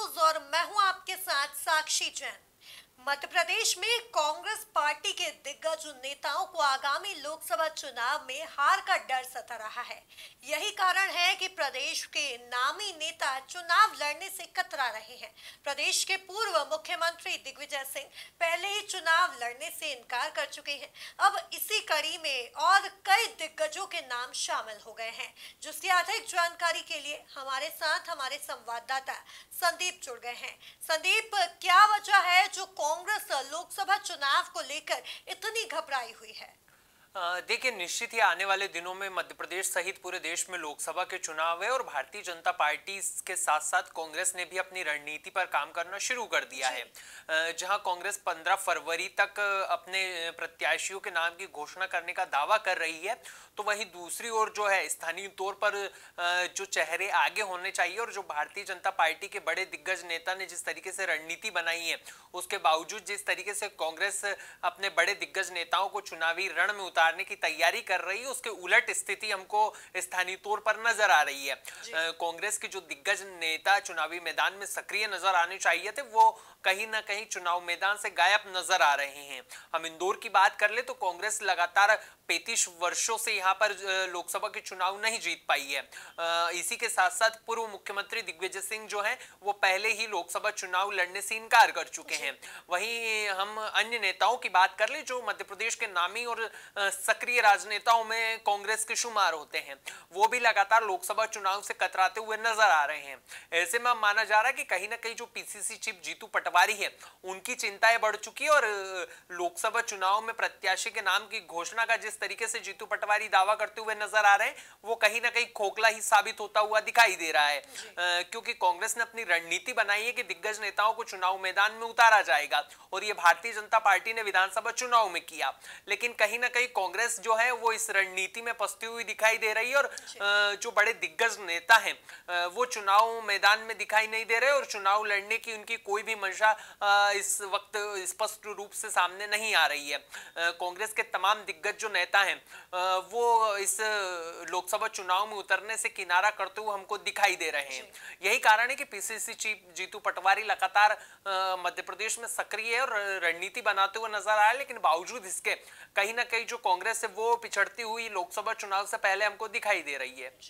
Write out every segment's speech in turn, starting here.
News और मैं हूं आपके साथ साक्षी जैन। मध्य प्रदेश में कांग्रेस पार्टी के दिग्गज नेताओं को आगामी लोकसभा चुनाव में हार का डर सता रहा है। यही कारण है कि प्रदेश के नामी नेता चुनाव लड़ने से कतरा रहे हैं। प्रदेश के पूर्व मुख्यमंत्री दिग्विजय सिंह पहले ही चुनाव लड़ने से इनकार कर चुके हैं। अब इसी कड़ी में और कई दिग्गजों के नाम शामिल हो गए हैं। जिसकी अधिक जानकारी के लिए हमारे साथ हमारे संवाददाता संदीप जुड़ गए हैं। संदीप, क्या वजह है जो कांग्रेस लोकसभा चुनाव को लेकर इतनी घबराई हुई है? देखिए, निश्चित ही आने वाले दिनों में मध्य प्रदेश सहित पूरे देश में लोकसभा के चुनाव है और भारतीय जनता पार्टी के साथ साथ कांग्रेस ने भी अपनी रणनीति पर काम करना शुरू कर दिया है। जहां कांग्रेस 15 फरवरी तक अपने प्रत्याशियों के नाम की घोषणा करने का दावा कर रही है, तो वहीं दूसरी ओर जो है स्थानीय तौर पर जो चेहरे आगे होने चाहिए और जो भारतीय जनता पार्टी के बड़े दिग्गज नेता ने जिस तरीके से रणनीति बनाई है, उसके बावजूद जिस तरीके से कांग्रेस अपने बड़े दिग्गज नेताओं को चुनावी रण में उतारने की तैयारी कर रही है, उसके उलट स्थिति हमको स्थानीय तौर पर नजर आ रही है। कांग्रेस के जो दिग्गज नेता चुनावी मैदान में सक्रिय नजर आने चाहिए थे, वो कहीं ना कहीं चुनाव मैदान से गायब नजर आ रहे हैं। हम इंदौर की बात कर ले तो कांग्रेस लगातार 35 वर्षों से यहां पर लोकसभा के चुनाव नहीं जीत पाई है। इसी के साथ साथ पूर्व मुख्यमंत्री दिग्विजय सिंह जो हैं वो पहले ही लोकसभा चुनाव लड़ने से इनकार कर चुके हैं। वहीं हम अन्य नेताओं की बात कर ले जो मध्य प्रदेश के नामी और सक्रिय राजनेताओं में कांग्रेस के शुमार होते हैं, वो भी लगातार लोकसभा चुनाव से कतराते हुए नजर आ रहे हैं। ऐसे में माना जा रहा है कि कहीं ना कहीं जो पीसीसी चीफ जीतू पटवारी है, उनकी चिंताएं बढ़ चुकी है और लोकसभा चुनाव में प्रत्याशी के नाम की घोषणा का जिस तरीके से जीतू पटवारी दावा करते हुए नजर आ रहे हैं, वो कहीं ना कहीं खोखला ही साबित होता हुआ दिखाई दे रहा है। क्योंकि कांग्रेस ने अपनी रणनीति बनाई है कि दिग्गज नेताओं को चुनाव मैदान में उतारा जाएगा और ये भारतीय जनता पार्टी ने विधानसभा चुनाव में किया, लेकिन कहीं ना कहीं कांग्रेस जो है वो इस रणनीति में फंसती हुई दिखाई दे रही है और जो बड़े दिग्गज नेता हैं वो चुनाव मैदान में दिखाई नहीं दे रहे और चुनाव लड़ने की उनकी कोई भी मंशा इस वक्त स्पष्ट रूप से सामने नहीं आ रही है। कांग्रेस के तमाम दिग्गज जो नेता हैं वो इस लोकसभा चुनाव में उतरने से किनारा करते हुए हमको दिखाई दे रहे हैं। यही कारण है कि पीसीसी चीफ जीतू पटवारी लगातार मध्य प्रदेश में सक्रिय है और रणनीति बनाते हुए नजर आ रहे हैं, लेकिन बावजूद इसके कहीं ना कहीं जो कांग्रेस है वो पिछड़ती हुई लोकसभा चुनाव से पहले हमको दिखाई दे रही है।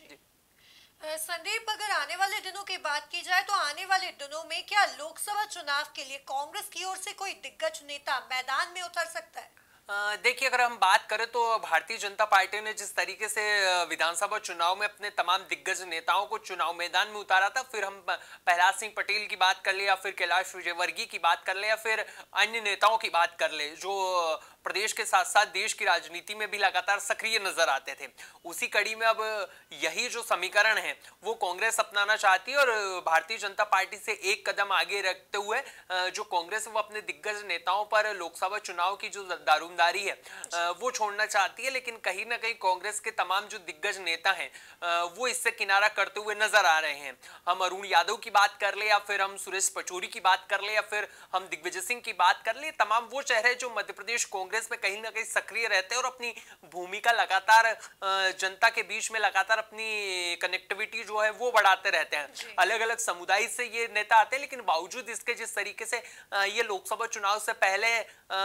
संदीप, अगर आने वाले दिनों की बात की जाए तो आने वाले दिनों में क्या लोकसभा चुनाव के लिए कांग्रेस की ओर से कोई दिग्गज नेता मैदान में उतर सकता है? देखिए, अगर हम बात करें तो भारतीय जनता पार्टी ने जिस तरीके से विधानसभा चुनाव में अपने तमाम दिग्गज नेताओं को चुनाव मैदान में उतारा था, फिर हम प्रहलाद सिंह पटेल की बात कर ले या फिर कैलाश विजयवर्गीय की बात कर ले या फिर अन्य नेताओं की बात कर ले जो प्रदेश के साथ साथ देश की राजनीति में भी लगातार सक्रिय नजर आते थे, उसी कड़ी में अब यही जो समीकरण है वो कांग्रेस अपनाना चाहती है और भारतीय जनता पार्टी से एक कदम आगे रखते हुए जो कांग्रेस वो अपने दिग्गज नेताओं पर लोकसभा चुनाव की जो दारोमदारी है वो छोड़ना चाहती है, लेकिन कहीं ना कहीं कांग्रेस के तमाम जो दिग्गज नेता हैं वो इससे किनारा करते हुए नजर आ रहे हैं। हम अरुण यादव की बात कर ले या फिर हम सुरेश पचौरी की बात कर ले या फिर हम दिग्विजय सिंह की बात कर ले, तमाम वो चेहरे जो मध्य प्रदेश कांग्रेस में कहीं ना कहीं सक्रिय रहते हैं और अपनी भूमिका लगातार जनता के बीच में लगातार अपनी कनेक्टिविटी जो है वो बढ़ाते रहते हैं। अलग अलग समुदाय से ये नेता आते हैं, लेकिन बावजूद इसके जिस तरीके से ये लोकसभा चुनाव से पहले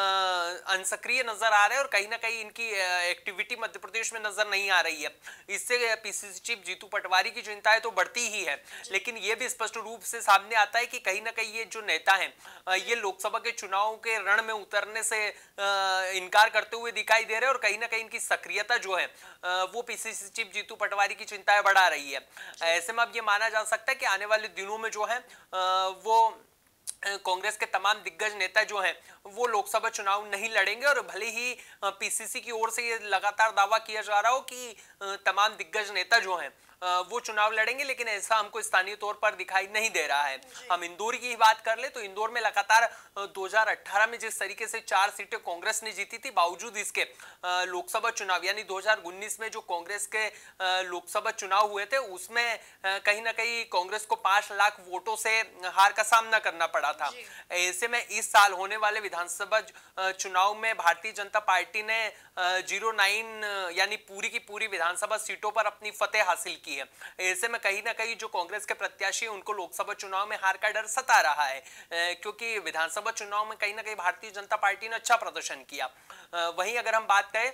अनसक्रिय नजर आ रहे हैं और कहीं ना कहीं इनकी एक्टिविटी मध्य प्रदेश में नजर नहीं आ रही है, इससे पीसीसी चीफ जीतू पटवारी की चिंता है तो बढ़ती ही है। लेकिन ये भी स्पष्ट रूप से सामने आता है कि कहीं ना कहीं ये जो नेता हैं ये लोकसभा के चुनाव के रण में उतरने से इनकार करते हुए दिखाई दे रहे हैं और कहीं ना कहीं इनकी सक्रियता जो है वो पीसीसी चीफ जीतू पटवारी की चिंताएं बढ़ा रही है। ऐसे में अब ये माना जा सकता है कि आने वाले दिनों में जो है वो कांग्रेस के तमाम दिग्गज नेता जो हैं वो लोकसभा चुनाव नहीं लड़ेंगे और भले ही पीसीसी की ओर से ये लगातार दावा किया जा रहा हो कि तमाम दिग्गज नेता जो हैं वो चुनाव लड़ेंगे, लेकिन ऐसा हमको स्थानीय तौर पर दिखाई नहीं दे रहा है। हम इंदौर की ही बात कर ले तो इंदौर में लगातार 2018 में जिस तरीके से 4 सीटें कांग्रेस ने जीती थी, बावजूद इसके लोकसभा चुनाव यानी 2019 में जो कांग्रेस के लोकसभा चुनाव हुए थे उसमें कहीं ना कहीं कांग्रेस को 5 लाख वोटों से हार का सामना करना पड़ा था। ऐसे में इस साल होने वाले विधानसभा चुनाव में भारतीय जनता पार्टी ने 09 यानी पूरी की पूरी विधानसभा सीटों पर अपनी फतेह हासिल की है। ऐसे में कहीं ना कहीं जो कांग्रेस के प्रत्याशी हैं उनको लोकसभा चुनाव में हार का डर सता रहा है, क्योंकि विधानसभा चुनाव में कहीं ना कहीं भारतीय जनता पार्टी ने अच्छा प्रदर्शन किया। वहीं अगर हम बात करें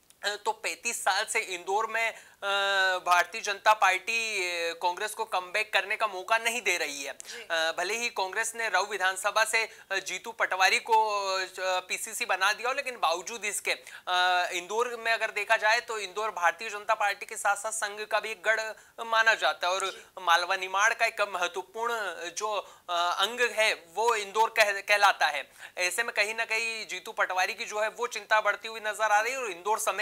तो 35 साल से इंदौर में भारतीय जनता पार्टी कांग्रेस को कमबैक करने का मौका नहीं दे रही है। भले ही कांग्रेस ने राऊ विधानसभा से जीतू पटवारी को पीसीसी बना दिया हो, लेकिन बावजूद इसके इंदौर में अगर देखा जाए तो इंदौर भारतीय जनता पार्टी के साथ साथ संघ का भी एक गढ़ माना जाता है और मालवा निमाड़ का एक महत्वपूर्ण जो अंग है वो इंदौर कहलाता है। ऐसे में कहीं ना कहीं जीतू पटवारी की जो है वो चिंता बढ़ती हुई नजर आ रही है और इंदौर समेत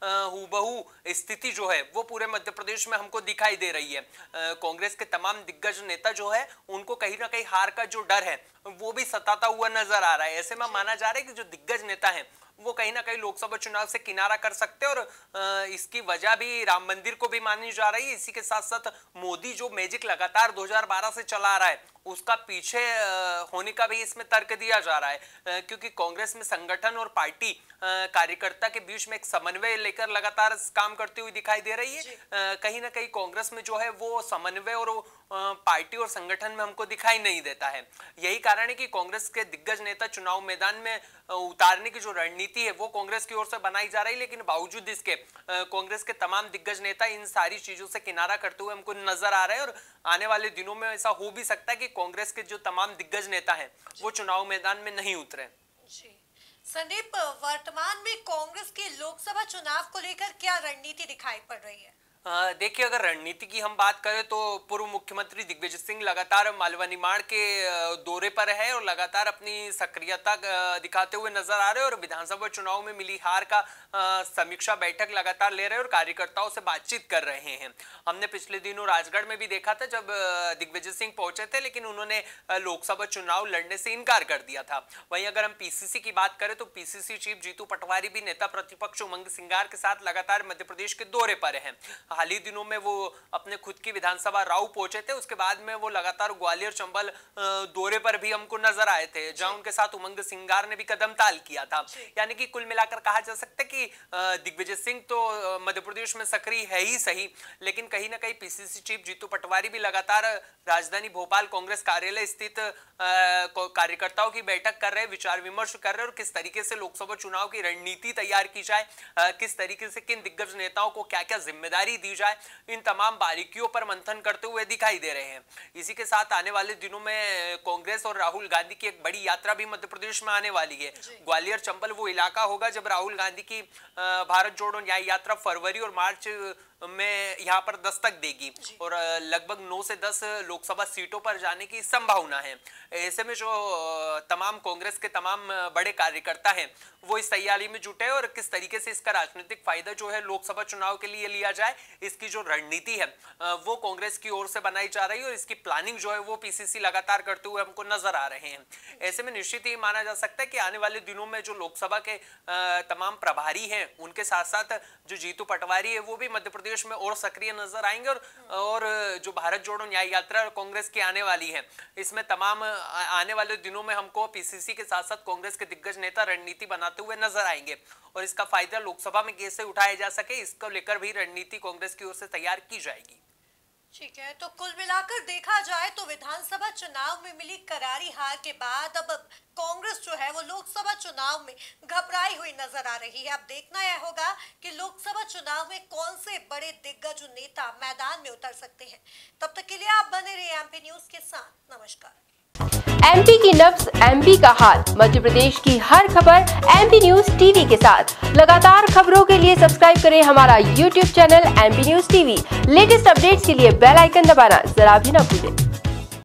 हूबहू स्थिति जो है वो पूरे मध्य प्रदेश में हमको दिखाई दे रही है। कांग्रेस के तमाम दिग्गज नेता जो है उनको कहीं ना कहीं हार का जो डर है वो भी सताता हुआ नजर आ रहा है। ऐसे में माना जा रहा है कि जो दिग्गज नेता हैं वो कहीं ना कहीं लोकसभा चुनाव से किनारा कर सकते हैं और इसकी वजह भी राम मंदिर को भी मानी जा रही है। इसी के साथ साथ मोदी जो मैजिक लगातार 2012 से चला आ रहा है उसका पीछे होने का भी इसमें तर्क दिया जा रहा है, क्योंकि कांग्रेस में संगठन और पार्टी कार्यकर्ता के बीच में एक समन्वय लेकर लगातार काम करती हुई दिखाई दे रही है। कहीं ना कहीं कांग्रेस में जो है वो समन्वय और पार्टी और संगठन में हमको दिखाई नहीं देता है। यही कारण है कि कांग्रेस के दिग्गज नेता चुनाव मैदान में उतारने की जो रणनीति है वो कांग्रेस की ओर से बनाई जा रही है, लेकिन बावजूद इसके कांग्रेस के तमाम दिग्गज नेता इन सारी चीजों से किनारा करते हुए हमको नजर आ रहे हैं और आने वाले दिनों में ऐसा हो भी सकता है कि कांग्रेस के जो तमाम दिग्गज नेता हैं वो चुनाव मैदान में नहीं उतरे। जी संदीप, वर्तमान में कांग्रेस के लोकसभा चुनाव को लेकर क्या रणनीति दिखाई पड़ रही है? देखिए, अगर रणनीति की हम बात करें तो पूर्व मुख्यमंत्री दिग्विजय सिंह लगातार मालवा निमाड़ के दौरे पर है और लगातार अपनी सक्रियता दिखाते हुए नजर आ रहे हैं और विधानसभा चुनाव में मिली हार का समीक्षा बैठक लगातार ले रहे हैं और कार्यकर्ताओं से बातचीत कर रहे हैं। हमने पिछले दिनों राजगढ़ में भी देखा था जब दिग्विजय सिंह पहुंचे थे, लेकिन उन्होंने लोकसभा चुनाव लड़ने से इनकार कर दिया था। वहीं अगर हम पीसीसी की बात करें तो पीसीसी चीफ जीतू पटवारी भी नेता प्रतिपक्ष उमंग सिंगार के साथ लगातार मध्य प्रदेश के दौरे पर हैं। हाल ही दिनों में वो अपने खुद की विधानसभा राऊ पहुंचे थे, उसके बाद में वो लगातार ग्वालियर चंबल दौरे पर भी हमको नजर आए थे, जहां उनके साथ उमंग सिंगार ने भी कदम ताल किया था। यानी कि कुल मिलाकर कहा जा सकता है कि दिग्विजय सिंह तो मध्य प्रदेश में सक्रिय है ही सही, लेकिन कहीं ना कहीं पीसीसी चीफ जीतू पटवारी भी लगातार राजधानी भोपाल कांग्रेस कार्यालय स्थित कार्यकर्ताओं की बैठक कर रहे, विचार विमर्श कर रहे और किस तरीके से लोकसभा चुनाव की रणनीति तैयार की जाए, किस तरीके से किन दिग्गज नेताओं को क्या क्या जिम्मेदारी दी जाए, इन तमाम बारीकियों पर मंथन करते हुए दिखाई दे रहे हैं। इसी के साथ आने वाले दिनों में कांग्रेस और राहुल गांधी की एक बड़ी यात्रा भी मध्य प्रदेश में आने वाली है। ग्वालियर चंबल वो इलाका होगा जब राहुल गांधी की भारत जोड़ो न्याय यात्रा फरवरी और मार्च में यहाँ पर दस्तक देगी और लगभग 9 से 10 लोकसभा सीटों पर जाने की संभावना है। ऐसे में जो तमाम कांग्रेस के तमाम बड़े कार्यकर्ता हैं वो इस तैयारी में जुटे और किस तरीके से इसका राजनीतिक फायदा जो है लोकसभा चुनाव के लिए लिया जाए, इसकी जो रणनीति है वो कांग्रेस की ओर से बनाई जा रही है और इसकी प्लानिंग जो है वो पीसीसी लगातार करते हुए हमको नजर आ रहे हैं। ऐसे में निश्चित ही माना जा सकता है कि आने वाले दिनों में जो लोकसभा के तमाम प्रभारी हैं उनके साथ साथ जो जीतू पटवारी है वो भी मध्य प्रदेश में और सक्रिय नजर आएंगे और जो भारत जोड़ो न्याय यात्रा कांग्रेस की आने वाली है इसमें तमाम आने वाले दिनों में हमको पीसीसी के साथ साथ कांग्रेस के दिग्गज नेता रणनीति बनाते हुए नजर आएंगे और इसका फायदा लोकसभा में कैसे उठाया जा सके इसको लेकर भी रणनीति कांग्रेस की ओर से तैयार की जाएगी। ठीक है, तो कुल मिलाकर देखा जाए तो विधानसभा चुनाव में मिली करारी हार के बाद अब कांग्रेस जो है वो लोकसभा चुनाव में घबराई हुई नजर आ रही है। अब देखना यह होगा कि लोकसभा चुनाव में कौन से बड़े दिग्गज नेता मैदान में उतर सकते हैं। तब तक के लिए आप बने रहिए एमपी न्यूज के साथ। नमस्कार। एमपी की नब्ज एमपी का हाल, मध्य प्रदेश की हर खबर एमपी न्यूज टीवी के साथ। लगातार खबरों के लिए सब्सक्राइब करें हमारा YouTube channel MP news TV. Latest updates के लिए बेल आइकन दबाना जरा भी न भूलें।